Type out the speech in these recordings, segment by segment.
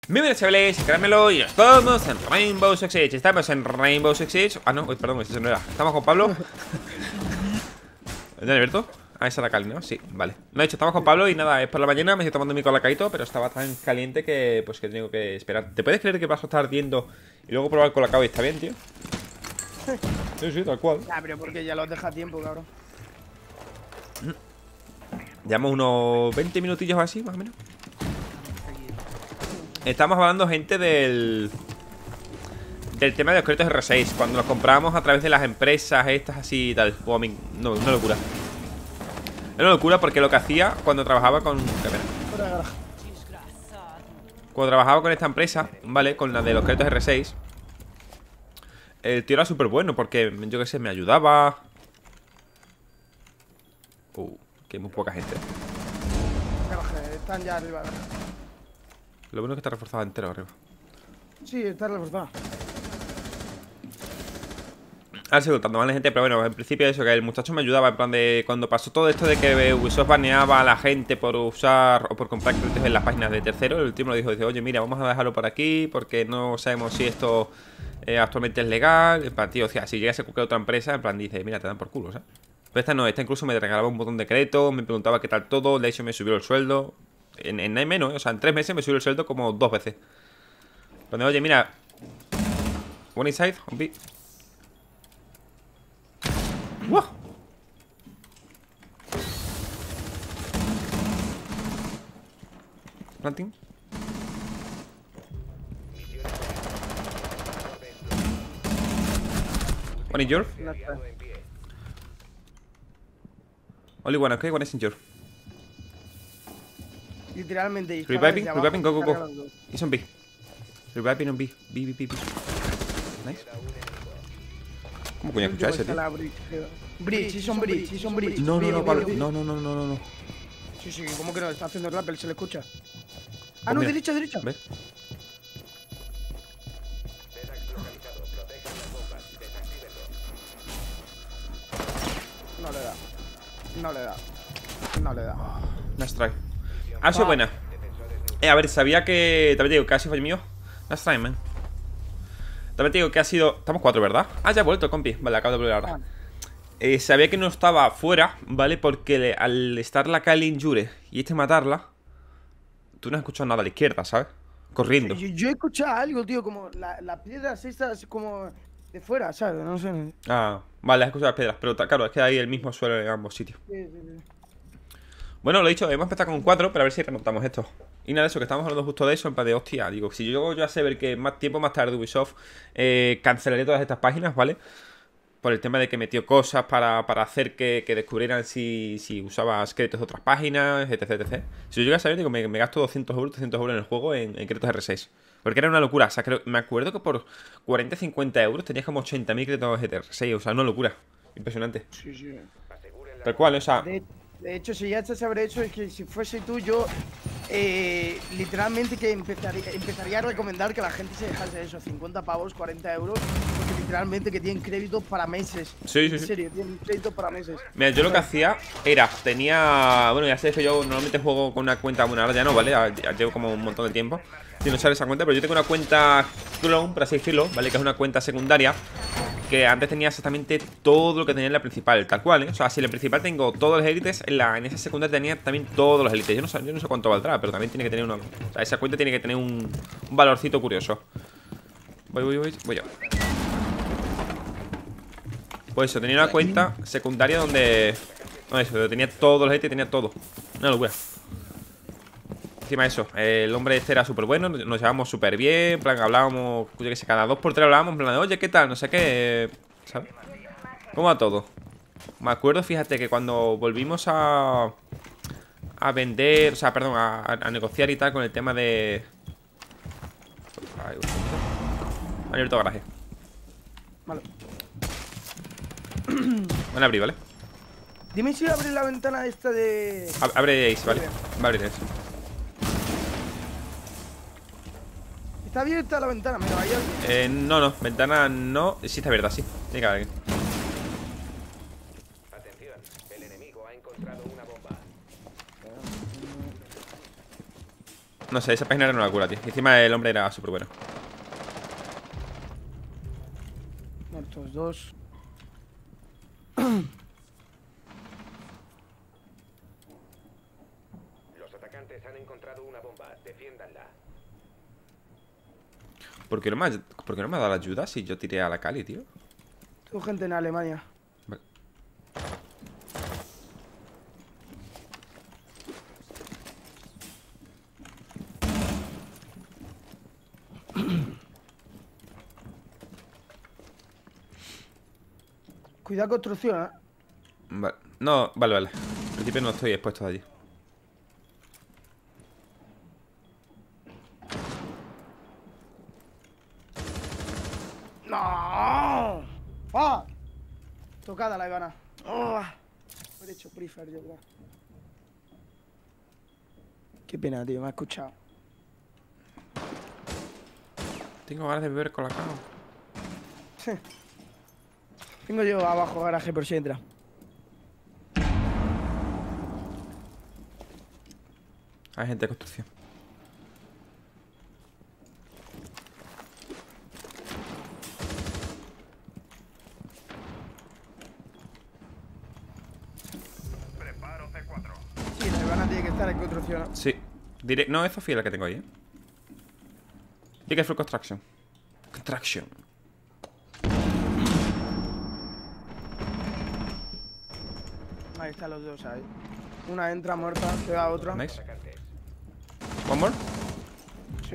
Bienvenidos chavales, caramelo y estamos en Rainbow Six Siege. Estamos en Rainbow Six Siege. Ah no, uy, perdón, ese no era. Estamos con Pablo. ¿Ya Alberto? Ah, esa era Cali, ¿no? Sí, vale. No, de hecho, estamos con Pablo y nada, es por la mañana. Me estoy tomando mi colacadito, pero estaba tan caliente que pues que tengo que esperar. ¿Te puedes creer que vas a estar ardiendo y luego probar el colacao y está bien, tío? Sí, sí, tal cual. Ya, pero porque ya lo has dejado a tiempo, cabrón. Llevamos unos 20 minutillos así, más o menos. Estamos hablando, gente, del tema de los créditos R6. Cuando los compramos a través de las empresas estas así y tal. No, una locura. Es una locura porque lo que hacía cuando trabajaba con... Cuando trabajaba con esta empresa, ¿vale? Con la de los créditos R6, el tío era súper bueno porque, yo qué sé, me ayudaba. Que hay muy poca gente. Garaje, están ya arriba. Lo bueno es que está reforzado entero arriba. Sí, está reforzado. Ahora sigo contando más gente, pero bueno, en principio eso, que el muchacho me ayudaba, en plan de... Cuando pasó todo esto de que Ubisoft baneaba a la gente por usar o por comprar créditos en las páginas de terceros, el tío me lo dijo, dice, oye, mira, vamos a dejarlo por aquí porque no sabemos si esto actualmente es legal. En plan, tío, o sea, si llegase a cualquier otra empresa, en plan, dice, mira, te dan por culo, ¿sabes? Pero esta no, esta incluso me regalaba un botón de crédito, me preguntaba qué tal todo, de hecho me subió el sueldo. En menos, o sea, en 3 meses me subió el sueldo como 2 veces. Donde, oye, mira, one inside, on B. ¡Wow! Planting. One in your. No está. Only one, okay, one is in your. Literalmente. Reviving, go, go, go. He's on B. Reviving on B. B. Nice. ¿Cómo coño escuchas ese, tío? Bridge, sí son bridge, sí son bridge. No, Pablo. No. Sí, ¿cómo que no? Está haciendo rappel, se le escucha. Ah, no, derecha. ¿Ves? No le da. Nice try. Ha sido buena. A ver, sabía que... También te digo que ha sido fallo mío. Nice try, man. También te digo que ha sido... Estamos 4, ¿verdad? Ah, ya ha vuelto, compi. Vale, acabo de volver ahora. Sabía que no estaba fuera, ¿vale? Porque al estar la Kali en Jure y matarla, tú no has escuchado nada a la izquierda, ¿sabes? Corriendo. Yo he escuchado algo, tío, como las piedras estas como de fuera, ¿sabes? No sé. Ah, vale, has escuchado las piedras. Pero claro, es que hay el mismo suelo en ambos sitios. Sí. Bueno, lo he dicho, hemos empezado con un 4, pero a ver si remontamos esto. Y nada, eso, que estamos hablando justo de eso, en plan de, hostia, digo, si yo ya sé ver que más tiempo más tarde Ubisoft cancelaría todas estas páginas, ¿vale? Por el tema de que metió cosas para hacer que descubrieran si usabas créditos de otras páginas, etc. Si yo llego a saber, digo, me gasto 200 euros en el juego en créditos R6. Porque era una locura, o sea, me acuerdo que por 40-50 euros tenías como 80.000 créditos de R6, o sea, una locura. Impresionante. Sí. Tal cual, o sea... De hecho, si ya estás saber eso, es que si fuese tú, yo literalmente que empezaría a recomendar que la gente se dejase eso, 50 pavos, 40 euros, porque literalmente que tienen créditos para meses. Sí. En serio, tienen créditos para meses. Mira, yo lo que hacía era, bueno, ya sé que yo normalmente juego con una cuenta, bueno, ahora ya no, ¿vale? Ya llevo como un montón de tiempo sin usar esa cuenta, pero yo tengo una cuenta clone, por así decirlo, ¿vale? Que es una cuenta secundaria, que antes tenía exactamente todo lo que tenía en la principal, tal cual, ¿eh? O sea, si en la principal tengo todos los élites, en esa secundaria tenía también todos los élites. Yo no sé cuánto valdrá, pero también tiene que tener una... O sea, esa cuenta tiene que tener un valorcito curioso. Voy yo. Pues eso, tenía una cuenta secundaria donde... No, eso, tenía todos los élites, tenía todo. Una locura. Encima de eso, el hombre este era súper bueno, nos llevábamos súper bien, en plan, hablábamos, yo que sé, cada 2 por 3 hablábamos, en plan de, oye, ¿qué tal? No sé qué, ¿sabes? ¿Cómo va todo? Me acuerdo, fíjate, que cuando volvimos a vender, o sea, perdón, a negociar y tal con el tema de... Ay, han abierto garaje. Vale. Van a abrir, ¿vale? Dime si abre la ventana esta de... Abre Ace, ¿vale? Va a abrir Ace. Está abierta la ventana, mira, ahí alguien. No, ventana no. Sí está abierta, sí. Tiene que haber alguien. Atención, el enemigo ha encontrado una bomba. No sé, esa página era una locura, tío. Y encima el hombre era súper bueno. Muertos dos. Los atacantes han encontrado una bomba. Defiéndanla. ¿Por qué no me ha dado la ayuda si yo tiré a la Cali, tío? Tengo gente en Alemania. Vale. Cuidado construcción, ¿eh? Vale. No, vale. En principio no estoy expuesto allí. ¡No! ¡Ah! Tocada la Ivana. ¡Oh! He hecho prefer, yo creo. Qué pena, tío, me ha escuchado. Tengo ganas de beber colacao. Tengo yo abajo garaje por si entra. Hay gente de construcción. Preparo C4. Sí, la Ivana tiene que estar en construcción, ¿no? Sí. No, es Sofía la que tengo ahí, Y que fue construction. Construction. Ahí están los dos ahí. Una entra muerta, se va otra. Nice. Atacantes. One more. Sí.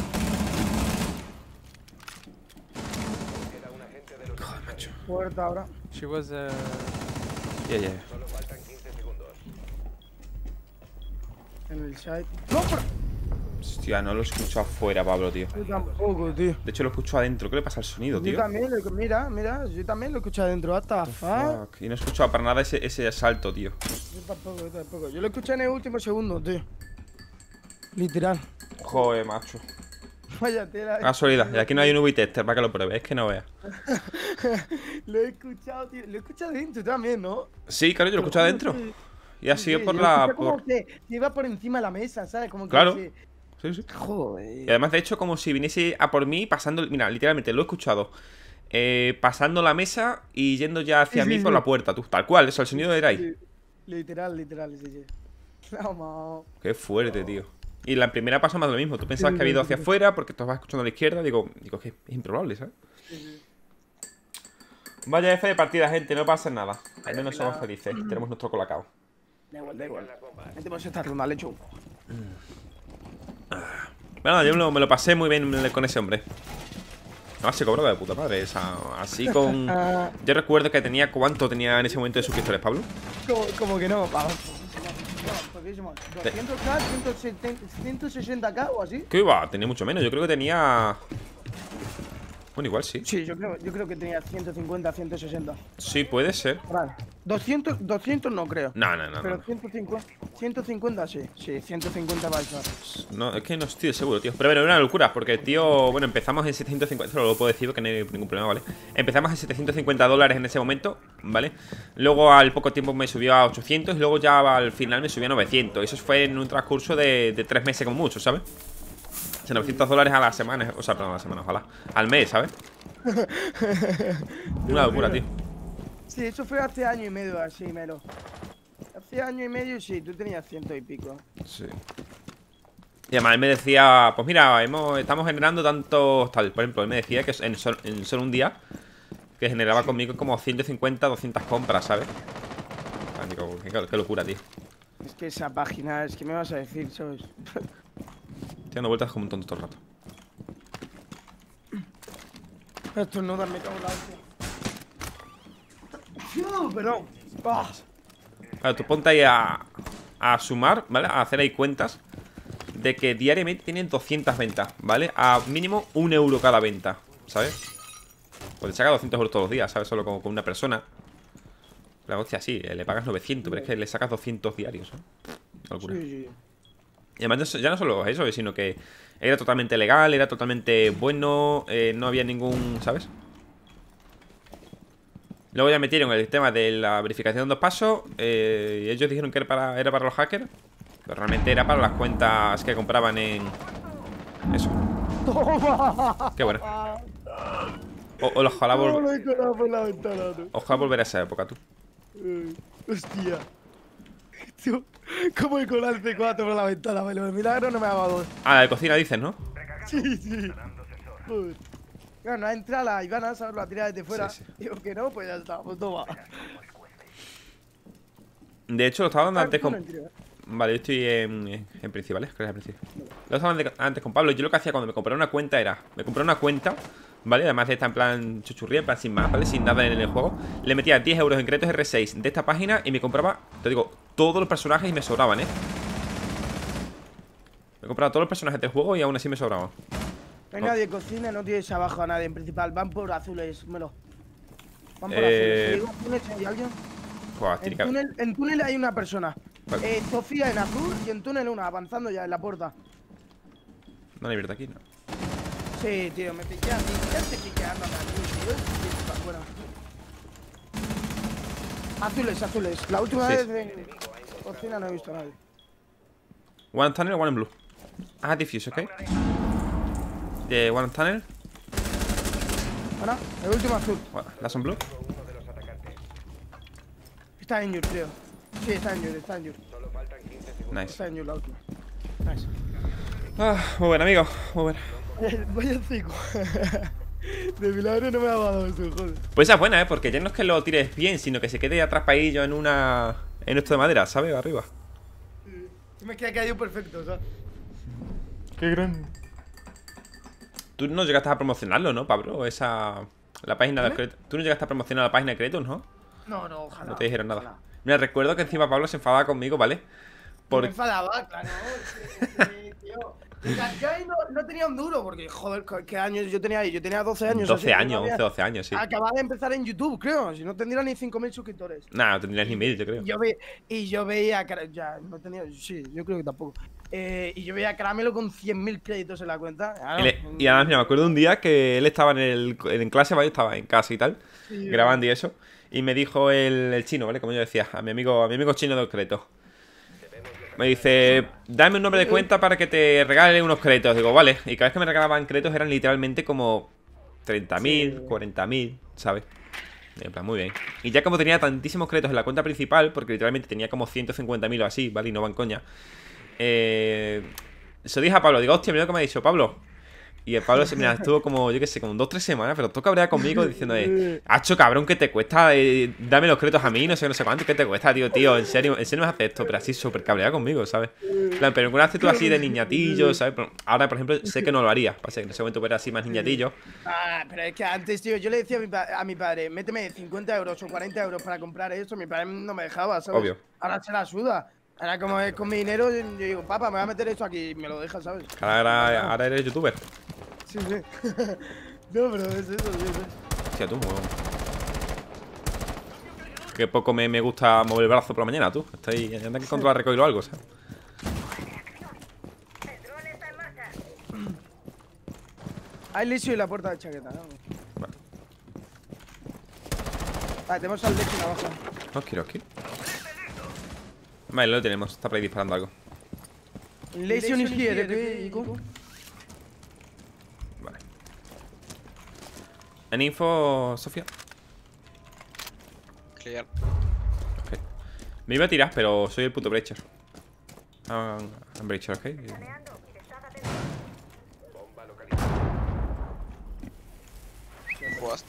Queda un agente de los defensores. Puerta ahora. She was Yeah. Solo faltan 15 segundos. En el site. ¡No! Hostia, no lo escucho afuera, Pablo, tío. Yo tampoco, tío. De hecho, lo escucho adentro. ¿Qué le pasa al sonido, Yo tío? también, mira, yo también lo escuché adentro. What the fuck? Fuck. Y no he escuchado para nada ese salto, tío. Yo tampoco. Yo lo escuché en el último segundo, tío. Literal. Joder, macho. Vaya tela. Casualidad. Y aquí no hay un UV-tester para que lo pruebes. Es que no veas. Lo he escuchado, tío. Lo he escuchado dentro también, ¿no? Sí, claro, yo lo he escuchado adentro. Y ha sido Sí, por yo la... escuché como que iba por encima de la mesa, ¿sabes? Como que Claro. se- Sí. Y Joder. además, de hecho, como si viniese a por mí pasando... Mira, literalmente, lo he escuchado. Pasando la mesa y yendo ya hacia Sí, mí sí, por sí. la puerta, tú. Tal cual, eso, el sonido era ahí. Literal, sí. No, mao. Qué fuerte, tío. Y la primera pasa más de lo mismo. Tú pensabas Sí, que había ido sí, hacia sí. afuera porque tú vas escuchando a la izquierda. Digo que es improbable, ¿sabes? Vaya F de partida, gente. No pasa nada. Al menos somos felices. Tenemos nuestro colacao. Da igual. Las bombas. Metemos esta ronda, le echo. Bueno, yo me lo pasé muy bien con ese hombre. Además se cobró de puta madre. Así con... Yo recuerdo que tenía... ¿Cuánto tenía en ese momento de suscriptores, Pablo? Como que no, vamos. Poquísimo. 200k, 160k o así. ¿Qué iba? Tenía mucho menos. Yo creo que tenía... Bueno, igual sí. Sí, yo creo que tenía 150, 160. Sí, puede ser. Vale. 200 no creo. No. Pero 150 sí. Sí, 150 va a estar. No, es que no estoy seguro, tío. Pero bueno, era una locura, porque, tío, bueno, empezamos en 750. Esto lo puedo decir porque no hay ningún problema, ¿vale? Empezamos en 750 dólares en ese momento, ¿vale? Luego al poco tiempo me subió a 800 y luego ya al final me subió a 900. Eso fue en un transcurso de 3 meses como mucho, ¿sabes? O sea, 900 dólares a la semana. O sea, perdón, a la semana, ojalá. Al mes, ¿sabes? Una locura, tío. Sí, eso fue hace año y medio así, Melo. Hace año y medio sí, tú tenías 100 y pico. Sí. Y además él me decía, pues mira, estamos generando tantos tal. Por ejemplo, él me decía que en solo un día que generaba conmigo como 150, 200 compras, ¿sabes? Ah, digo, qué locura, tío. Es que esa página, es que me vas a decir, ¿sabes? Estoy dando vueltas como un tonto todo el rato. Esto no darme cago en la hostia. Perdón. Ah. Claro, tú ponte ahí a sumar, ¿vale? A hacer ahí cuentas de que diariamente tienen 200 ventas, ¿vale? A mínimo 1 euro cada venta, ¿sabes? Pues le saca 200 euros todos los días, ¿sabes? Solo con una persona. La hostia, sí, le pagas 900, pero es que le sacas 200 diarios, ¿eh? Locura. Sí. Y además ya no solo eso, sino que era totalmente legal, era totalmente bueno, no había ningún, ¿sabes? Luego ya metieron el tema de la verificación de 2 pasos, y ellos dijeron que era para los hackers. Pero realmente era para las cuentas que compraban en... Eso. ¡Toma! Qué bueno. Ojalá, No, lo he colado por la ventana, ¿no? ojalá volver a esa época, tú. Hostia. Tío, ¿cómo he colado el C4 por la ventana? Bueno, de milagro no me ha dado. Ah, la de cocina dices, ¿no? Sí, sí. Joder. Claro, no ha entrado la Ivana, ¿sabes? Lo ha tirado desde fuera. Sí, sí. Digo que no, pues ya está, pues toma. De hecho, lo estaba hablando antes No con... entiendo, ¿eh? Vale, yo estoy en principales, creo que es el principio. Lo estaba antes con Pablo. Yo lo que hacía cuando me compraba una cuenta era... Me compré una cuenta, ¿vale? Además de esta en plan chuchurría, en plan sin más, ¿vale? Sin nada en el juego. Le metía 10 euros en créditos R6 de esta página y me compraba, te digo, todos los personajes y me sobraban, ¿eh? Me compraba todos los personajes del juego y aún así me sobraban. No hay nadie en cocina, no tienes abajo a nadie en principal. Van por azules, Melo. Van por azules. ¿Te digo túnel si hay alguien? Pues, tiene que haber... En túnel hay una persona. Vale. Sofía en azul y en túnel una, avanzando ya en la puerta. No hay libertad aquí, ¿no? Sí, tío, me piquean. ¿Qué estoy piqueándome aquí, tío? Está fuera. Azules, azules. La última Sí. vez en cocina no he visto a nadie. One tunnel, one in blue. Ah, diffuse, ¿ok? De one tunnel. Ana, el último azul. Bueno, last on blue. Uno de los atacantes. Está en Yur, creo. Sí, está en Yur, está en Yur. Solo faltan 15 segundos. Nice. Está en Yur la última. Nice. Ah, muy buen, amigo. Muy bueno. Vaya cico. De milagro no me ha dado eso, joder. Pues esa es buena, ¿eh? Porque ya no es que lo tires bien, sino que se quede atraspadillo en una... En esto de madera, ¿sabes? Arriba. Sí, me queda caído perfecto, ¿sabes? Qué grande. Tú no llegaste a promocionarlo, ¿no, Pablo? Esa... La página de créditos. Tú no llegaste a promocionar la página de créditos, ¿no? No, no, ojalá. No te dijeron nada. Ojalá. Mira, recuerdo que encima Pablo se enfadaba conmigo, ¿vale? Me Por... enfadaba, claro. Sí, tío. Yo ahí no tenía un duro, porque, joder, ¿qué años yo tenía ahí? Yo tenía 12 años. 12 así, años, todavía 11, 12 años, sí. Acababa de empezar en YouTube, creo. Si no tendría ni 5.000 suscriptores. Nah, no tendrías ni 1000, yo creo. Y yo veía. Ya, no tenía. Sí, yo creo que tampoco. Y yo veía a Caramelo con 100.000 créditos en la cuenta. Claro, Y además, mira, me acuerdo un día que él estaba en clase, ¿vale? Estaba en casa y tal, Sí, grabando y eso. Y me dijo el chino, ¿vale? Como yo decía, a mi amigo chino de créditos. Me dice, dame un nombre de cuenta para que te regale unos créditos. Digo, vale. Y cada vez que me regalaban créditos eran literalmente como 30.000, 40.000, ¿sabes? En plan, muy bien. Y ya como tenía tantísimos créditos en la cuenta principal, porque literalmente tenía como 150.000 o así, ¿vale? Y no van coña. Se lo dije a Pablo, digo, hostia, mira lo que me ha dicho Pablo. Y el Pablo mira, estuvo como, yo qué sé, como 2 o 3 semanas, pero tú cabreas conmigo diciendo, hacho, cabrón, ¿qué te cuesta? Dame los créditos a mí, no sé cuánto, ¿qué te cuesta, tío? En serio me hace esto, pero así súper cabreado conmigo, ¿sabes? En plan, pero en una actitud así de niñatillo, ¿sabes? Pero ahora, por ejemplo, sé que no lo haría. Pasa que en ese momento era así más niñatillo. Ah, pero es que antes, tío, yo le decía a mi padre, méteme 50 euros o 40 euros para comprar esto. Mi padre no me dejaba, ¿sabes? Obvio. Ahora se la suda. Ahora, como es con mi dinero, yo digo, papá, me voy a meter esto aquí y me lo deja, ¿sabes? Ahora eres youtuber. Sí, sí. No, pero es eso, sí, sí. Hostia, tú, huevón. Qué poco me gusta mover el brazo por la mañana, tú. Estoy anda que controlar recoil o algo, ¿sabes? Hay Lisio y la puerta de chaqueta, ¿no? Vale. Vale, tenemos al Lexi abajo. Oski. Vale, lo tenemos. Está por ahí disparando algo. Lesion is here, ¿eh? Vale. ¿En info, Sofía? Clear. Ok. Me iba a tirar, pero soy el puto Breacher. I'm Breacher, ok. Bomba localizada. Ghost.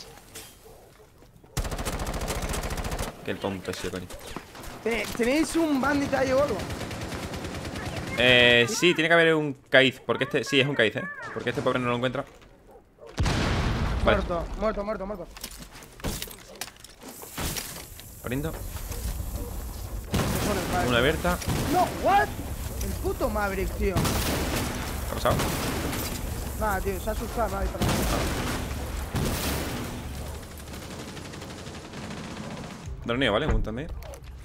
Qué tonto ese, coño. ¿Tenéis un bandit ahí o algo? Sí, tiene que haber un Kaiz. Porque este. Sí, es un Kaiz, Porque este pobre no lo encuentra. Vale. Muerto. Poniendo. Vale. Una abierta. No, what? El puto Maverick, tío. ¿Qué ha pasado? Nada, tío, se ha asustado, no hay para Dormido, ¿vale? Un montón de.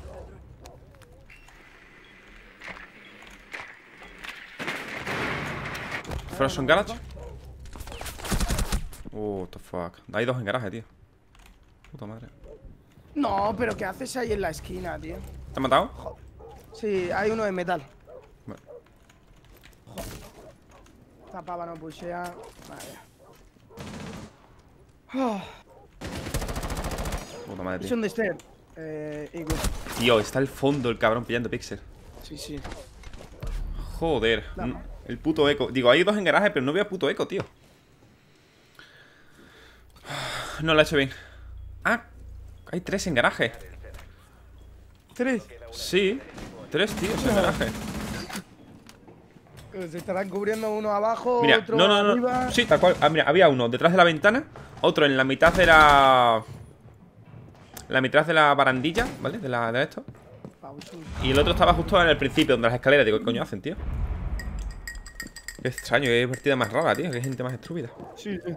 Frozen Garage. What the fuck. Hay 2 en garaje, tío. Puta madre. No, pero ¿qué haces ahí en la esquina, tío? ¿Te han matado? Sí, hay uno de metal. Esta pava no pushea. Vale. Oh, Puta madre, es tío. un Dexter. Eagle. Tío, está al fondo el cabrón pillando pixel. Sí, sí. Joder. Dame. El puto eco. Digo, hay dos en garaje, pero no veo puto eco, tío. No lo he hecho bien. Ah, hay 3 en garaje. 3. Sí, 3 tíos en garaje. Se estarán cubriendo uno abajo, Mira, otro no. arriba. Sí, tal cual. Ah, mira, había uno detrás de la ventana, otro en la mitad de la de la barandilla, ¿vale? De esto. Y el otro estaba justo en el principio, donde las escaleras. Digo, ¿qué coño hacen, tío? Qué extraño, qué partida más rara, tío. Qué gente más estúpida. Sí, sí.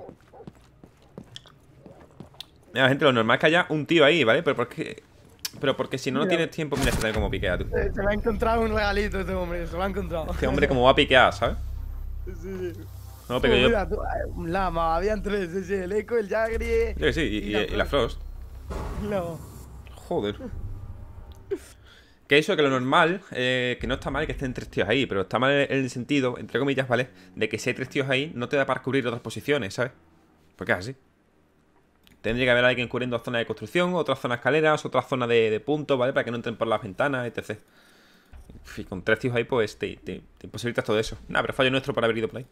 Mira, gente, lo normal es que haya un tío ahí, ¿vale? Pero porque si no, no Mira. tienes tiempo. Mira, este como piquea, tú. Se lo ha encontrado un regalito este hombre, se lo ha encontrado. Este hombre como va a piquear, ¿sabes? Sí, sí. No, pero yo... Mira, tú, un lama, habían 3, sí, el Eco, el Jagri. Yo que sí, y la Frost. No. Joder. Que eso, que lo normal, que no está mal que estén 3 tíos ahí, pero está mal en el sentido, entre comillas, ¿vale? De que si hay 3 tíos ahí, no te da para cubrir otras posiciones, ¿sabes? Porque es así. Tendría que haber alguien cubriendo zona de construcción, otra zona de escaleras, otra zona de puntos, ¿vale? Para que no entren por las ventanas, etc. Y con 3 tíos ahí, pues te imposibilitas todo eso. Nada, pero fallo nuestro por haber ido por ahí.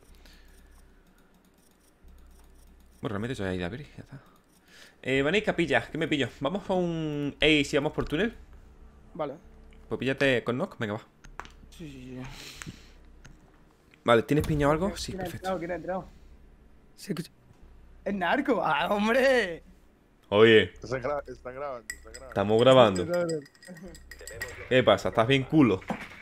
Bueno, realmente yo ya he ido a abrir, ya está. Vanéis capillas, ¿qué me pillo? ¿Vamos a un Ace y vamos por túnel? Vale. Pues píllate con knock, venga, va. Sí, sí, sí. Vale, ¿tienes piñado algo? Sí, perfecto. ¿Quién ha entrado? Se escucha. ¡Es narco! ¡Ah, hombre! Oye, Están grabando, estamos grabando. ¿Qué pasa? ¿Estás bien culo?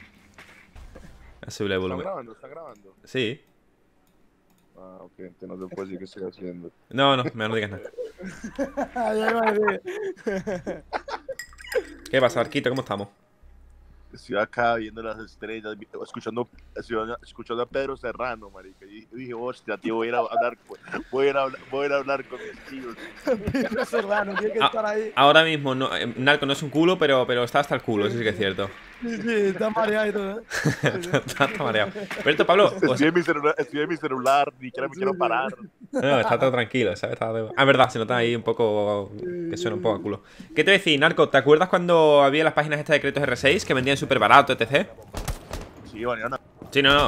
Sube el volumen. Están grabando. Sí. Ah, ok, entonces no te puedo decir qué estoy haciendo. No, mejor no digas nada. Ya iba a decir. ¿Qué pasa, Arquito? ¿Cómo estamos? Estoy acá viendo las estrellas, escuchando a Pedro Serrano, marica. Y dije, hostia, tío, voy a ir a hablar, voy a ir a hablar con mis tíos. Pedro Serrano, tiene que estar ahí. Ahora mismo, no, Narco no es un culo, pero está hasta el culo, eso sí que es cierto. Sí, sí, está mareado y todo. Está mareado. Pero esto, Pablo, Estoy en mi celular, ni siquiera me quiero parar. no, está todo tranquilo, ¿sabes? Ah, verdad, se nota ahí un poco que suena un poco a culo. ¿Qué te voy a decir, Narco? ¿Te acuerdas cuando había las páginas estas de créditos R6 que vendían súper barato, etc? Sí, Mariana. Sí, no.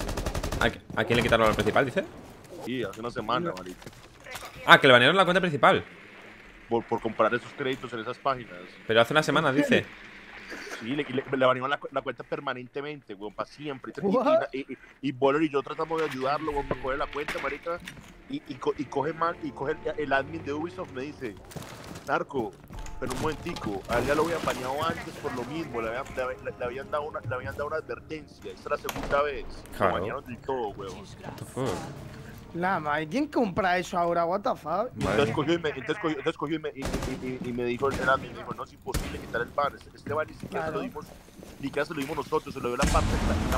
¿A quién le quitaron la principal, dice? Sí, hace una semana, marica. Ah, que le banearon la cuenta principal. Por comprar esos créditos en esas páginas. Pero hace una semana, dice. Sí, le banearon la cuenta permanentemente, weón, para siempre. What? Y Boller y yo tratamos de ayudarlo, weón, para coger la cuenta, marica. Y coge el admin de Ubisoft, me dice, Narco, pero un momentico, a él ya lo habían baneado antes por lo mismo, le habían dado una advertencia. Esta es la segunda vez. Claro. Lo banearon del todo, weón. What the fuck? Nada más, ¿quién compra eso ahora? ¿What the fuck? Entonces cogió y me dijo el admin, me dijo, no, es imposible quitar el ban. Este ban ni siquiera Claro. se lo dimos nosotros, se lo dio la parte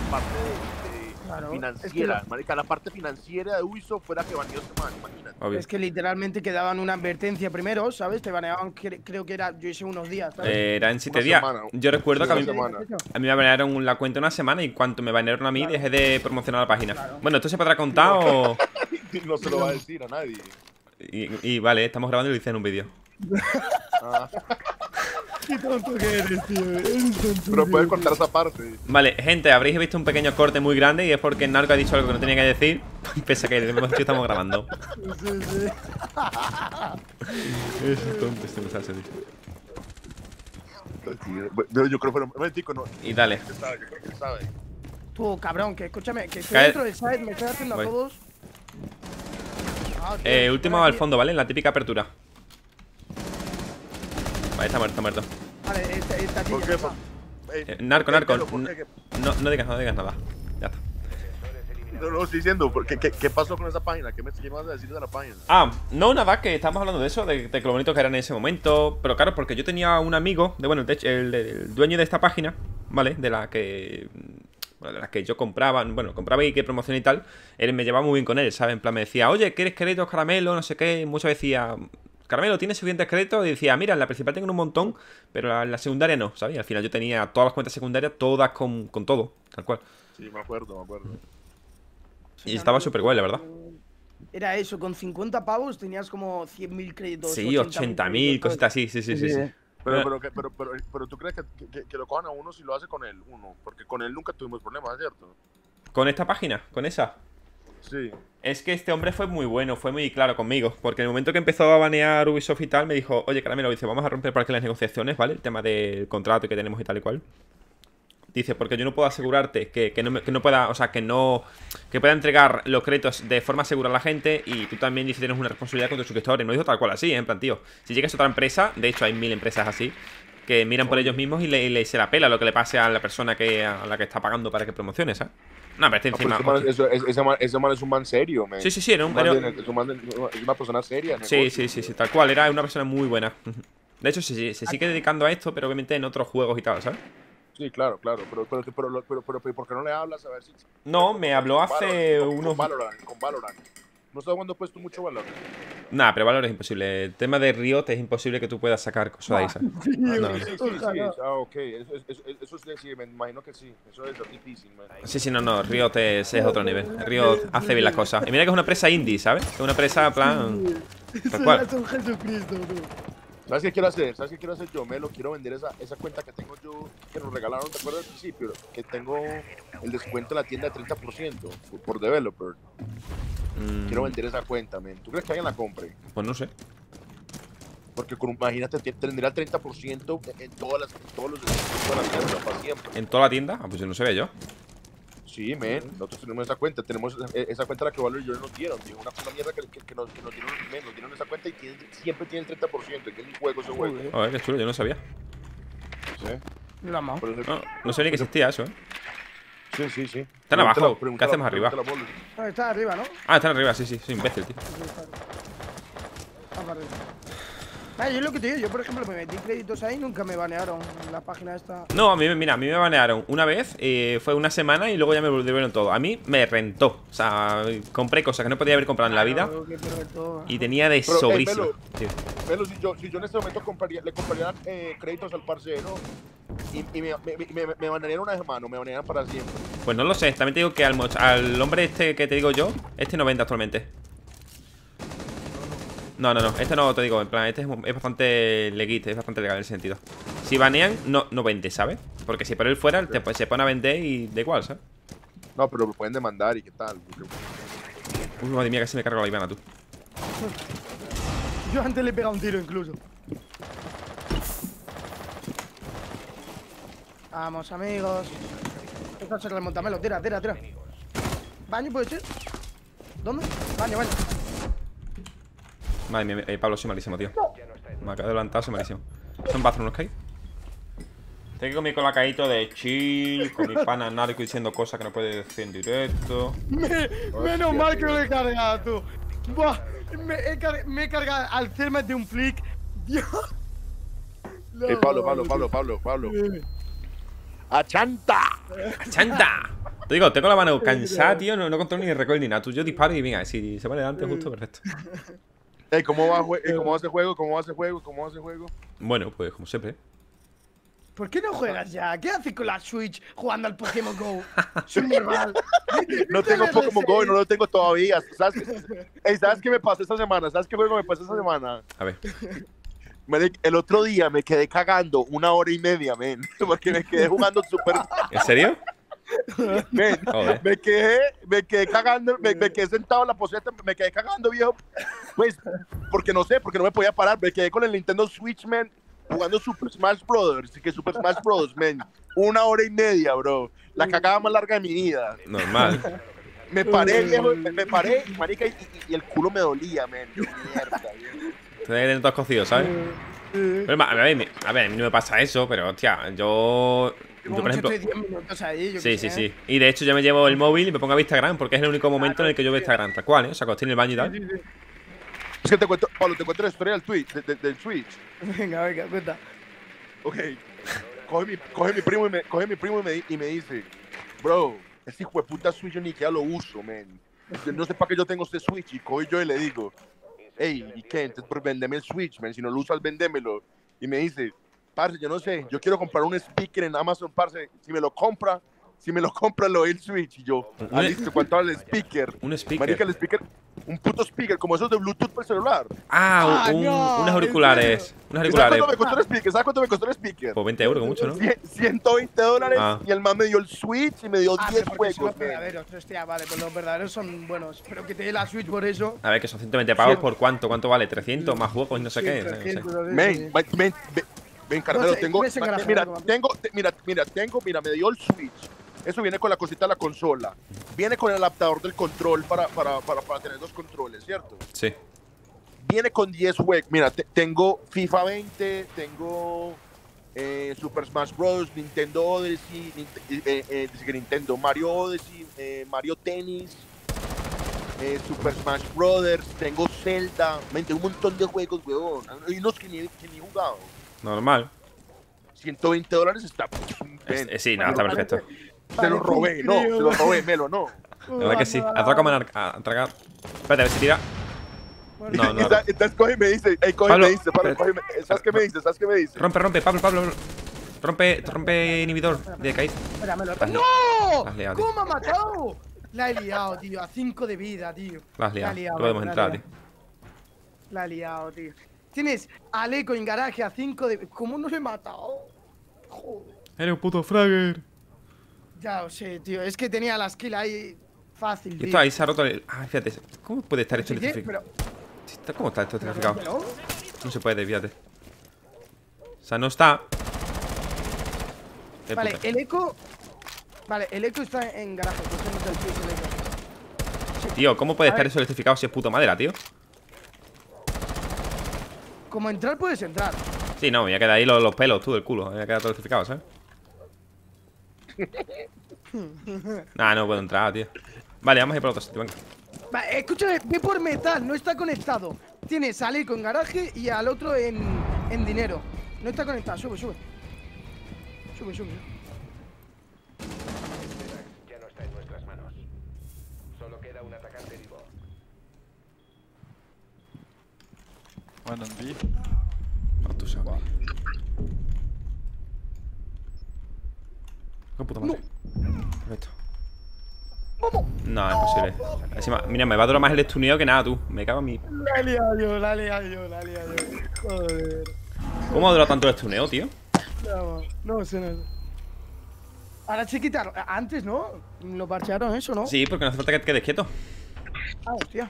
Claro, financiera. es que Marica, la parte financiera de Ubisoft fue la que baneó este man, imagínate. Obvio. Es que literalmente te daban una advertencia primero, ¿sabes? Te baneaban, creo que era, yo hice unos días, ¿sabes? Era en 7 Una días. semana. Yo recuerdo que a Una mí, semana. a mí me banearon la cuenta una semana y en cuanto me banearon a mí Claro. dejé de promocionar la página. Claro. Bueno, ¿esto se podrá contar o...? No se lo va a decir a nadie. Y vale, estamos grabando y lo hice en un vídeo. Ah, Qué tonto que eres, tío. Eres tonto. pero puedes cortar esa parte. Vale, gente, habréis visto un pequeño corte muy grande y es porque el Narco ha dicho algo que no tenía que decir. Pese a que hemos dicho que estamos grabando. Sí, sí. Es tonto este muchacho, tío. Pero yo creo que un momentico, no. Y dale. ¿Qué sabe? Yo creo que sabe. Tú, cabrón, que escúchame, que estoy Cae- dentro del site, me estoy haciendo Voy. a todos. Ah, tío, Último espera al aquí. fondo, ¿vale? En la típica apertura. Vale, está muerto. Vale, esta ¿Por chica. qué? Narco, Pero, ¿por qué? no digas nada. Ya está. No, estoy diciendo, ¿qué pasó con esa página? ¿Qué me vas a decir de la página? Ah, no, nada, que estamos hablando de eso, de que lo bonito que era en ese momento. Pero claro, porque yo tenía un amigo, el dueño de esta página, ¿vale? De la que yo compraba, compraba y que promocioné y tal. Él me llevaba muy bien con él, ¿sabes? En plan, me decía, oye, ¿quieres créditos, caramelo? No sé qué. Muchas veces decía, caramelo, ¿tienes suficientes créditos? Y decía, mira, en la principal tengo un montón, pero en la secundaria no, ¿sabes? Y al final yo tenía todas las cuentas secundarias, todas con todo, tal cual. Sí, me acuerdo. Y estaba súper guay, la verdad. Era eso, con 50 pavos tenías como 100.000 créditos. Sí, 80.000, cositas así, sí, sí, sí. sí. Pero tú crees que lo cojan a uno si lo hace con él, uno. Porque con él nunca tuvimos problemas, ¿cierto? ¿Con esta página? ¿Con esa? Sí. Es que este hombre fue muy bueno, fue muy claro conmigo. Porque en el momento que empezó a banear Ubisoft y tal, me dijo, oye, Caramelo, dice, vamos a romper para que las negociaciones, ¿vale? El tema del contrato que tenemos y tal y cual. Dice, porque yo no puedo asegurarte que no pueda, o sea, que pueda entregar los créditos de forma segura a la gente. Y tú también, dice, tienes una responsabilidad con tus suscriptores. No dijo tal cual así, en plan, tío, si llegas a otra empresa, de hecho hay 1000 empresas así, que miran por ellos mismos y se la pela lo que le pase a la persona a la que está pagando para que promocione, ¿sabes? No, pero este encima... Ese man es un man serio, man. Sí, sí, sí, era un... Es una persona seria. Sí, sí, sí, sí, tal cual, era una persona muy buena. De hecho, se sigue dedicando a esto, pero obviamente en otros juegos y tal, ¿sabes? Sí, claro, claro. Pero ¿por qué no le hablas a ver si... No, me habló hace unos... Con Valorant. ¿No estás jugando puesto mucho Valorant? Nah, pero Valorant es imposible. El tema de Riot es imposible que tú puedas sacar cosas de ahí, ¿sabes? No. Sí. Ah, ok. Eso sí, me imagino que sí. Eso es difícil, man. Sí, no. Riot es otro nivel. Riot hace bien las cosas. Y mira que es una empresa indie, ¿sabes? Es una empresa, en plan... Tal cual. Es un Jesucristo, tú. ¿Sabes qué quiero hacer? ¿Sabes qué quiero hacer yo? Melo, quiero vender esa cuenta que tengo yo, que nos regalaron, ¿te acuerdas al principio? Que tengo el descuento en la tienda de 30% por developer. Quiero vender esa cuenta, men. ¿Tú crees que alguien la compre? Pues no sé. Porque imagínate, tendría 30% en todos los descuentos de la tienda para siempre. ¿En toda la tienda? Ah, pues yo no sé yo. Sí, men, nosotros tenemos esa cuenta, esa cuenta la que Valor y yo nos dieron, tío, una mierda que nos dieron esa cuenta y siempre tienen 30%, que es un juego ese juego. A ver, qué chulo, yo no sabía. Sí. La mano. No sabía ni que existía eso, Sí. Están abajo, ¿qué hacemos arriba? No, está arriba, ¿no? Ah, están arriba, sí, soy imbécil, tío. Ah, para arriba. Yo es lo que te digo, yo por ejemplo me metí créditos ahí y nunca me banearon en la página esta. No, mira, a mí me banearon una vez, fue una semana y luego ya me devolvieron todo. A mí me rentó, o sea, compré cosas que no podía haber comprado en la vida y tenía de sobrísimo. Pero si yo en este momento le compraría créditos al parcero y me banearían una semana, me banearían para siempre. Pues no lo sé, también te digo que al hombre este que te digo yo, este no vende actualmente. No, este no te digo, en plan, este es bastante legit, es bastante legal en ese sentido. Si banean, no vende, ¿sabes? Porque si por él fuera, se pone a vender y da igual, ¿sabes? No, pero lo pueden demandar y qué tal. Uy, madre mía, casi me cargo la Ivana, tú. Yo antes le he pegado un tiro incluso. Vamos, amigos. Esto se remonta, Melo, tira. ¿Baño puede ser? ¿Dónde? Baño. Madre mía, Pablo, soy malísimo, tío. Me acabo de levantar, soy malísimo. Son bathroom, ¿no? Tengo que comer con la caíto de chill, con mi pana narco diciendo cosas que no puede decir en directo. Menos mal que lo he cargado, tú. Buah, me he cargado al Celmas de un flick. Dios. Pablo. ¡Achanta! ¡Achanta! Te digo, tengo la mano cansada, tío. No controlo ni el recoil ni nada. Tú yo disparo y venga, si se va adelante, justo, perfecto. ¿Cómo va ese juego? Bueno, pues como siempre. ¿Por qué no juegas ya? ¿Qué haces con la Switch jugando al Pokémon GO? Soy normal. No tengo Pokémon GO y no lo tengo todavía. ¿Sabes qué me pasó esta semana? ¿Sabes qué juego me pasó esta semana? A ver. El otro día me quedé cagando 1 hora y media, men. Porque me quedé jugando súper... ¿En serio? Men, me quedé cagando, me quedé sentado en la poseta, me quedé cagando, viejo. Pues, porque no me podía parar. Me quedé con el Nintendo Switch, man, jugando Super Smash Brothers. Que Super Smash Bros, man. 1 hora y media, bro. La cagada más larga de mi vida. Normal. Me paré, viejo, marica, y el culo me dolía, man. Mierda, viejo. Te deben tener todos cocidos, ¿sabes? Pero, a ver, a mí no me pasa eso, pero hostia, yo por ejemplo, 10 minutos ahí, sí. Y de hecho yo me llevo el móvil y me pongo a Instagram porque es el único momento en el que yo veo Instagram, tal cual, ¿eh? O sea, cuando estoy en el baño y tal. Es que Pablo, te cuento la historia del Switch. Venga, cuenta. Ok. Coge mi primo y me dice, bro, este hijo de puta Switch yo ni siquiera lo uso, man. Yo no sé para qué yo tengo este Switch. Y cojo yo y le digo, hey, ¿y qué? Entonces, pues vendeme el Switch, man. Si no lo usas, vendémelo. Y me dice, parce, yo no sé, yo quiero comprar un speaker en Amazon, parce. Si me lo compra, si me lo compra lo del Switch. Y yo, listo, ¿cuánto vale el speaker? Un speaker. Marica, el speaker, un puto speaker, como esos de Bluetooth para el celular. No, unos ¿en auriculares. serio? Unos ¿Y ¿Sabes auriculares. cuánto me costó el speaker? ¿Sabes cuánto me costó el speaker? Por 20 euros, mucho, ¿no? $120 Ah. y el man me dio el Switch y me dio 10 pero porque son juegos. los verdaderos. Hostia, vale, pues los verdaderos son buenos. Pero que te dé la Switch por eso. A ver, que son 120 pavos por cuánto. ¿Cuánto vale? 300 más juegos y no sé qué. No sé. Ven, Carmelo, No sé, tengo. ves en garaje, Mira, ¿no? mira, me dio el Switch. Eso viene con la cosita de la consola. Viene con el adaptador del control para tener dos controles, ¿cierto? Sí. Viene con 10 juegos. Mira, tengo FIFA 20, tengo Super Smash Bros, Nintendo Odyssey, Nintendo Mario Odyssey, Mario Tennis, Super Smash Brothers, tengo Zelda, tengo un montón de juegos, weón. Hay unos que ni he jugado. Normal. $120 está. Sí, nada, está perfecto. Se lo robé, no, se lo robé, Melo, no. La verdad que sí. Atrácame a atracar. Espérate, a ver si tira. No, no. Entonces coge y me dice, Pablo, ¿sabes qué me dice? ¿Sabes qué me dice? Rompe, Pablo. Rompe inhibidor de caída. Espéramelo. Las ¡No! has liado, tío. ¿Cómo me ha matado? La he liado, tío. A 5 de vida, tío. La has liado. No podemos entrar, tío. La he liado, tío. Tienes al Eco en garaje a 5 de... ¿Cómo no le he matado? Joder. Eres un puto fragger. Ya lo sé, tío. Es que tenía la skill ahí fácil, tío. Esto ahí se ha roto el... Ah, fíjate. ¿Cómo puede estar esto ¿Sí? electrificado? Pero... ¿Cómo está esto electrificado? pero- No se puede, fíjate. O sea, no está. Qué Vale, puta. el Eco... Vale, el Eco está en garaje. Pues no te el Eco. Tío, ¿cómo puede A estar ver. eso electrificado si es puta madera, tío? Como entrar, puedes entrar. Sí, no, me voy a quedar ahí los pelos, tú, del culo. Me voy a quedar todo electrificado, ¿sabes? Nah, no puedo entrar, tío. Vale, vamos a ir por otro sitio, venga. Vale, escúchame, ve por metal, no está conectado. Tienes al Eco en garaje y al otro en dinero. No está conectado, sube. Sube. Ya no está en nuestras manos. Solo queda un atacante vivo. One on B. No, tú sabes. ¡Qué puta madre! Perfecto. No, es imposible. Encima, mira, me va a durar más el estuneo que nada, tú. Me cago en mi... La he liado yo. Joder. ¿Cómo ha durado tanto el estuneo, tío? No sé. Ahora se quitaron. Antes, ¿no? Lo parchearon eso, ¿no? Sí, porque no hace falta que te quedes quieto. Ah, hostia.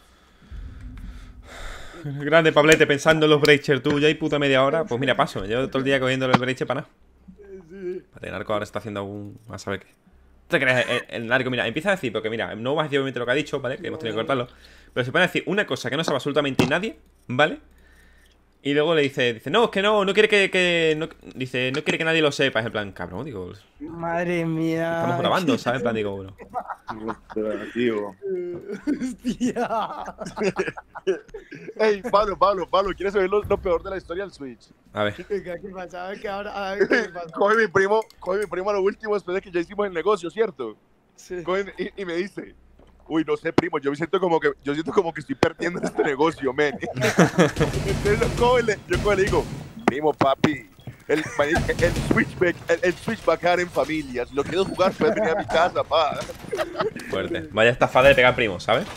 Grande, Pablete, pensando en los breachers, tú. Ya hay puta media hora. Pues mira, paso. Me llevo todo el día cogiendo el breacher para nada. El narco ahora está haciendo algún... A saber qué. ¿Te crees? El narco, mira, empieza a decir, porque mira, no vas a decir obviamente lo que ha dicho, ¿vale? Que hemos tenido que cortarlo. Pero se pone a decir una cosa que no sabe absolutamente nadie, ¿vale? Y luego le dice, no, es que no quiere dice, no quiere que nadie lo sepa. Es en plan, cabrón, digo, Madre mía. estamos grabando, ¿sabes? En plan, digo, bueno. Tío. Hostia. Ey, Pablo, ¿quieres saber lo peor de la historia del Switch? A ver. Venga, ¿qué pasa? A ver, que ahora. A ver, ¿qué pasa? Coge mi primo a lo último después de que ya hicimos el negocio, ¿cierto? Sí. Coge y me dice, uy, no sé, primo, yo siento como que estoy perdiendo este negocio, men. Entonces yo cojo y le digo, primo, papi, el Switch va a quedar en familia. Si lo quieres jugar, puedes venir a mi casa, pa. Fuerte. Vaya estafada de pegar primos, ¿sabes?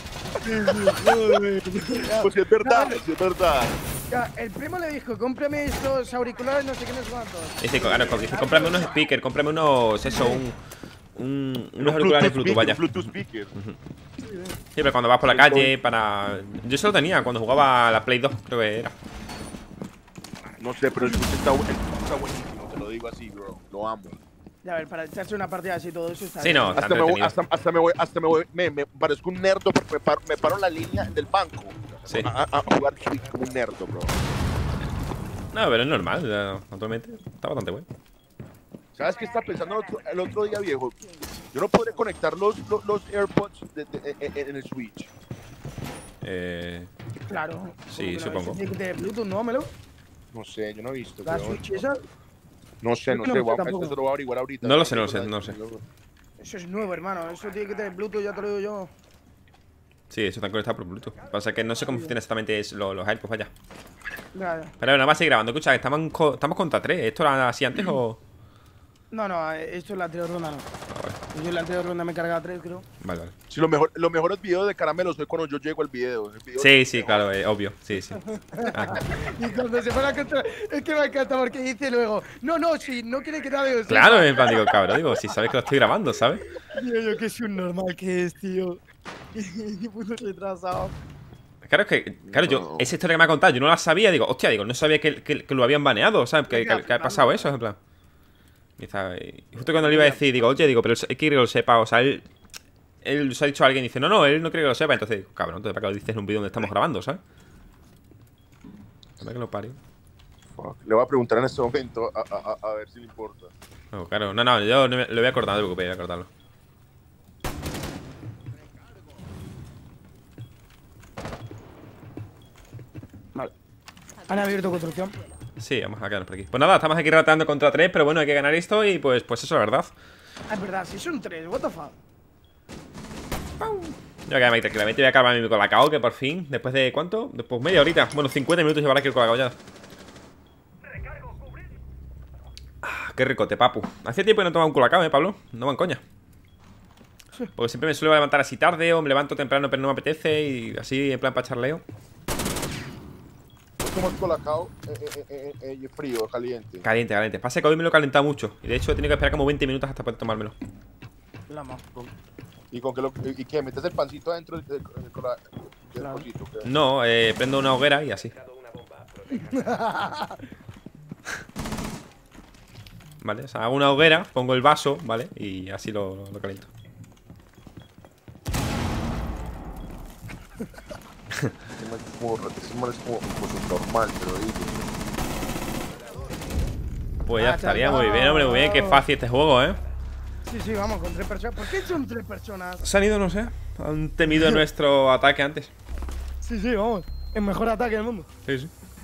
Pues si es verdad, si es verdad. Ya, el primo le dijo, cómprame estos auriculares, no sé qué, no sé cuántos. Dice, claro, dice, cómprame unos speakers, cómprame unos, unos auriculares Bluetooth, vaya. Bluetooth speaker. Sí, pero cuando vas por la calle, para... Yo eso lo tenía cuando jugaba a la Play 2, creo que era. No sé, pero el Switch está buenísimo, te lo digo así, bro. Lo amo. Ya, a ver, para echarse una partida así todo eso está Sí, bien. no, está entretenido. Me parezco un nerdo porque me paro en la línea del banco. Sí. A jugar Switch como un nerdo, bro. No, pero es normal, actualmente. Está bastante bueno. ¿Sabes qué estaba pensando el otro día, viejo? Yo no podré conectar los AirPods en el Switch. Claro. Sí, ¿Cómo que no? supongo. Ese tiene que tener Bluetooth, ¿no, Melo? No sé, yo no he visto. ¿La pero- Switch esa? No sé, Creo que no esto se lo voy a averiguar ahorita. No lo sé. Eso es nuevo, hermano. Eso tiene que tener Bluetooth, ya te lo digo yo. Sí, eso está conectado por Bluetooth. Pasa que no sé cómo funciona exactamente los AirPods, vaya. Ya. Pero bueno, vamos a seguir grabando. Escucha, que estamos contra 3. ¿Esto era así antes o...? No, esto es la anterior ronda, no. Ah, vale. Yo en la anterior ronda me cargaba 3, creo. Vale, vale. Sí, los mejores videos de Caramelos fue cuando yo llego al video. Sí, claro, obvio. Sí. Ah, Y cuando se pone a contar, es que me encanta porque dice luego, no, si no quiere que nadie lo sepa. claro, en plan, digo, cabrón, digo, si sabes que lo estoy grabando, ¿sabes? Tío, yo que soy un normal que es, tío. Qué puto retrasado. Claro, yo, esa historia que me ha contado, yo no la sabía, digo, hostia, digo, no sabía que lo habían baneado, ¿sabes? Que ha pasado eso, en plan. Y justo cuando le iba a decir, digo, oye, digo, pero hay que lo sepa, o sea, él se ha dicho a alguien y dice, no, él no quiere que lo sepa, entonces digo, cabrón, entonces para qué lo dices en un vídeo donde estamos grabando, ¿sabes? A ver que lo parió. Le voy a preguntar en este momento a ver si le importa. No, claro, yo lo voy a cortar, no te preocupes, voy a cortarlo. Vale. Han abierto construcción. Sí, vamos a quedarnos por aquí. Pues nada, estamos aquí relatando contra 3, pero bueno, hay que ganar esto y pues eso, la verdad. Ah, es verdad, si son 3, what the fuck. Yo voy a quedarme tranquilamente, voy a acabar mi colacao, que por fin, después de ¿cuánto? Después media horita, bueno, 50 minutos llevará aquí el colacao ya. Ah, qué ricote, papu. Hacía tiempo que no tomaba un colacao, Pablo. No van coña. Porque siempre me suelo levantar así tarde o me levanto temprano pero no me apetece y así en plan para charleo. ¿Cómo es colacao? Frío, caliente. Caliente. Pasa que hoy me lo he calentado mucho. Y de hecho he tenido que esperar como 20 minutos hasta poder tomármelo. La más. ¿Y con qué metes el pancito adentro del Claro. cosito? ¿Qué? No, prendo una hoguera y así. Vale, o sea, hago una hoguera, pongo el vaso, ¿vale? Y así lo caliento. Es como normal, pero digo. Pues ya estaría muy bien, hombre, muy bien. Qué fácil este juego, ¿eh? Sí, vamos, con 3 personas. ¿Por qué son 3 personas? Se han ido, no sé. Han temido nuestro ataque antes. Sí, vamos. El mejor ataque del mundo. Sí.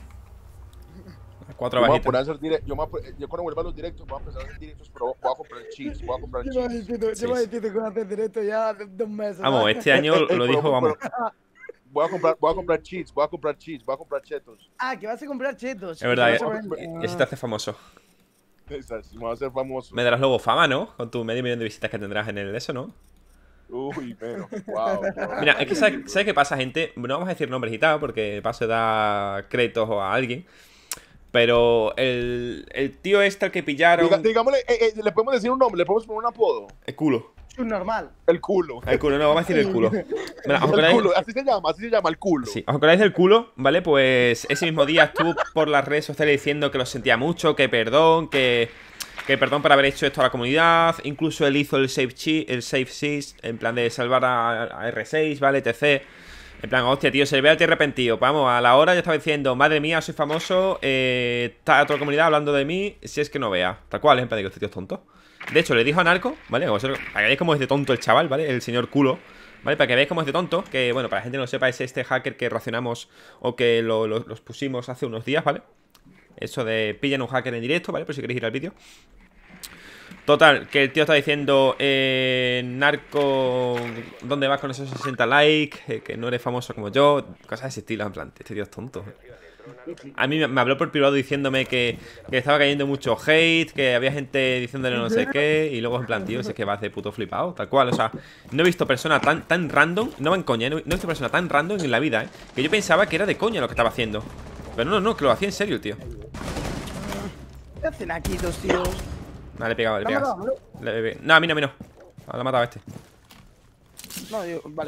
4 Yo bajitas. cuando vuelva a los directos voy a empezar a hacer directos, pero voy a comprar cheese. Lleva diciendo que va a hacer directo ya 2 meses. Vamos, este año lo dijo, vamos. Voy a comprar cheese, voy a comprar chetos. Ah, que vas a comprar chetos. Es verdad, que ese te hace famoso. Me va a hacer famoso. Me darás luego fama, ¿no? Con tu medio millón de visitas que tendrás en el eso, ¿no? Uy, pero, wow. Mira, es que ¿sabes qué pasa, gente? No vamos a decir nombres y tal, porque paso da créditos a alguien. Pero el tío este al que pillaron... Digámosle, le podemos decir un nombre, le podemos poner un apodo. El culo. Es un normal. El culo. El culo, no, vamos a decir el culo. Mira, El culo, así se llama, el culo. Sí, ¿os acordáis del culo? ¿Vale? Pues ese mismo día estuvo por las redes sociales diciendo que lo sentía mucho, que perdón por haber hecho esto a la comunidad. Incluso él hizo el save sys, en plan de salvar a R6, ¿vale? etc. En plan, hostia, tío, se le ve a ti arrepentido. Vamos, a la hora ya estaba diciendo, madre mía, soy famoso, está toda la comunidad hablando de mí, si es que no vea. Tal cual, en plan, digo, este tío es tonto. De hecho, le dijo a Narco, ¿vale? Para que veáis cómo es de tonto el chaval, ¿vale? El señor culo, ¿vale? Para que veáis cómo es de tonto. Que, bueno, para la gente que no lo sepa, es este hacker que racionamos o que los pusimos hace unos días, ¿vale? Eso de pillan un hacker en directo, ¿vale? Por si queréis ir al vídeo. Total, que el tío está diciendo, Narco, ¿dónde vas con esos 60 likes? Que no eres famoso como yo. Cosas de ese estilo, en plan, este tío es tonto. A mí me habló por privado diciéndome que estaba cayendo mucho hate, que había gente diciéndole no sé qué. Y luego en plan, tío, es que vas de puto flipado, tal cual. O sea, no he visto persona tan random. No van coña, no he visto persona tan random en la vida, que yo pensaba que era de coña lo que estaba haciendo. Pero no, que lo hacía en serio, tío. ¿Qué hacen aquí dos tíos? No, le he pegado, No, a mí no. Ahora ha matado a este. No, yo, vale.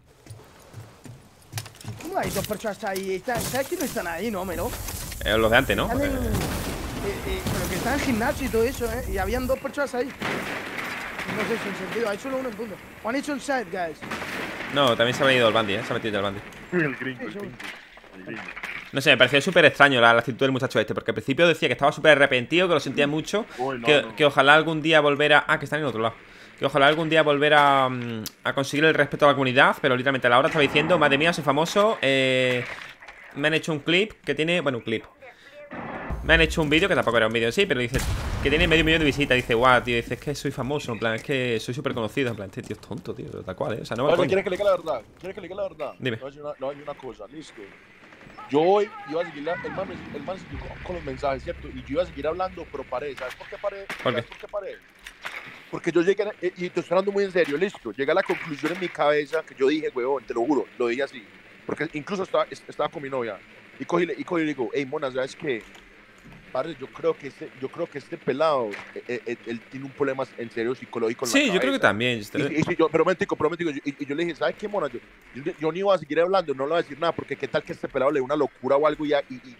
¿Cómo hay 2 personas ahí? ¿Sabes quiénes están ahí, no, Melo? Los de antes, ¿no? Están pero que están en gimnasio y todo eso, ¿eh? Y habían 2 personas ahí. No sé, sin sentido. Hay solo uno en punto. One is on side, guys. No, también se ha venido el Bandy, ¿eh? Se ha metido ya el Bandy. El gringo. No sé, me pareció súper extraño la actitud del muchacho este. Porque al principio decía que estaba súper arrepentido, que lo sentía mucho. Uy, que ojalá algún día volviera... Ah, que están en el otro lado. Que ojalá algún día volviera a conseguir el respeto a la comunidad. Pero literalmente a la hora estaba diciendo, madre mía, soy famoso. Me han hecho un clip que tiene... Bueno, un clip. Me han hecho un vídeo, que tampoco era un vídeo en sí, pero dice que tiene medio millón de visitas. Dice, guau, tío, dice, es que soy famoso. En plan, es que soy súper conocido. En plan, este tío es tonto, tío, tal cual, ¿eh? O sea, no me Oye, ¿quieres que le diga la verdad? Dime. Le voy a decir una cosa, listo. Yo hoy iba a seguir, el man siguió con los mensajes, ¿cierto? Y yo iba a seguir hablando, pero paré. ¿Sabes por qué paré? ¿Por qué? ¿Sabes por qué paré? Porque yo llegué, y te estoy hablando muy en serio, listo, llegué a la conclusión en mi cabeza que yo dije, huevón, te lo juro, lo dije así. Porque incluso estaba con mi novia. Y cogí y le digo, hey, mona, ¿sabes qué? Padre, yo creo que este pelado, él tiene un problema en serio psicológico en la Sí, cabeza. yo creo que también. Y si yo, pero momentico, y yo le dije, ¿sabes qué, mona? Yo ni iba a seguir hablando, no le voy a decir nada, porque qué tal que este pelado le dé una locura o algo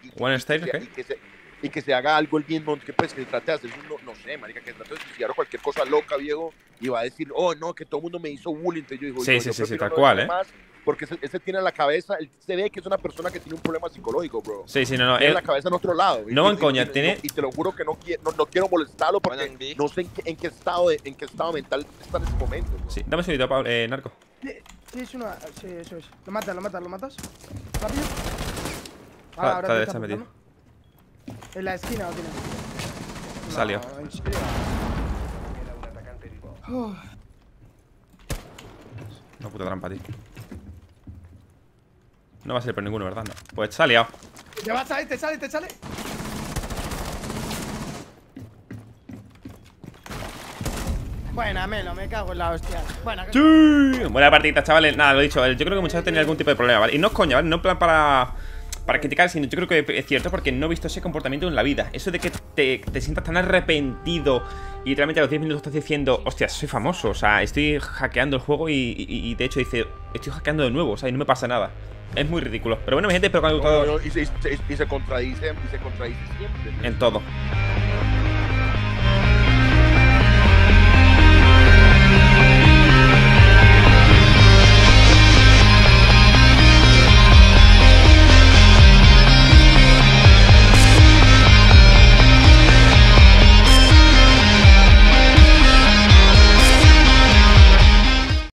y que se haga algo el mismo, que pues que trate de hacer, no sé, marica, que trate de suicidar o cualquier cosa loca, viejo, y va a decir, oh, no, que todo el mundo me hizo bullying. Entonces yo digo, Sí, tal cual, más, porque ese tiene en la cabeza, él se ve que es una persona que tiene un problema psicológico, bro. Sí, no. Tiene la cabeza en otro lado. No, en coña, tiene... Y te lo juro que no quiero molestarlo porque no sé en qué estado mental está en ese momento, bro. Sí, dame un segundito, Narco. Sí, es una. Sí, eso es. Lo matas. Rápido. Está te derecha está metido. apuntando. En la esquina lo tiene. Salió. No, en serio. Queda un atacante vivo. Uf. Una puta trampa, tío. No va a ser por ninguno, ¿verdad? No. Pues se ha liado. Te va a salir, te sale. Buena, Melo, me cago en la hostia. Buena, ¡Sí! Buena partida, chavales. Nada, lo he dicho. Yo creo que muchas veces tenía algún tipo de problema, ¿vale? Y no es coña, ¿vale? No en plan para criticar, sino yo creo que es cierto porque no he visto ese comportamiento en la vida. Eso de que te sientas tan arrepentido y realmente a los 10 minutos estás diciendo, hostia, soy famoso, o sea, estoy hackeando el juego y de hecho dice, estoy hackeando de nuevo, o sea, y no me pasa nada. Es muy ridículo. Pero bueno, mi gente, espero que os haya gustado. Y se contradice siempre. En todo.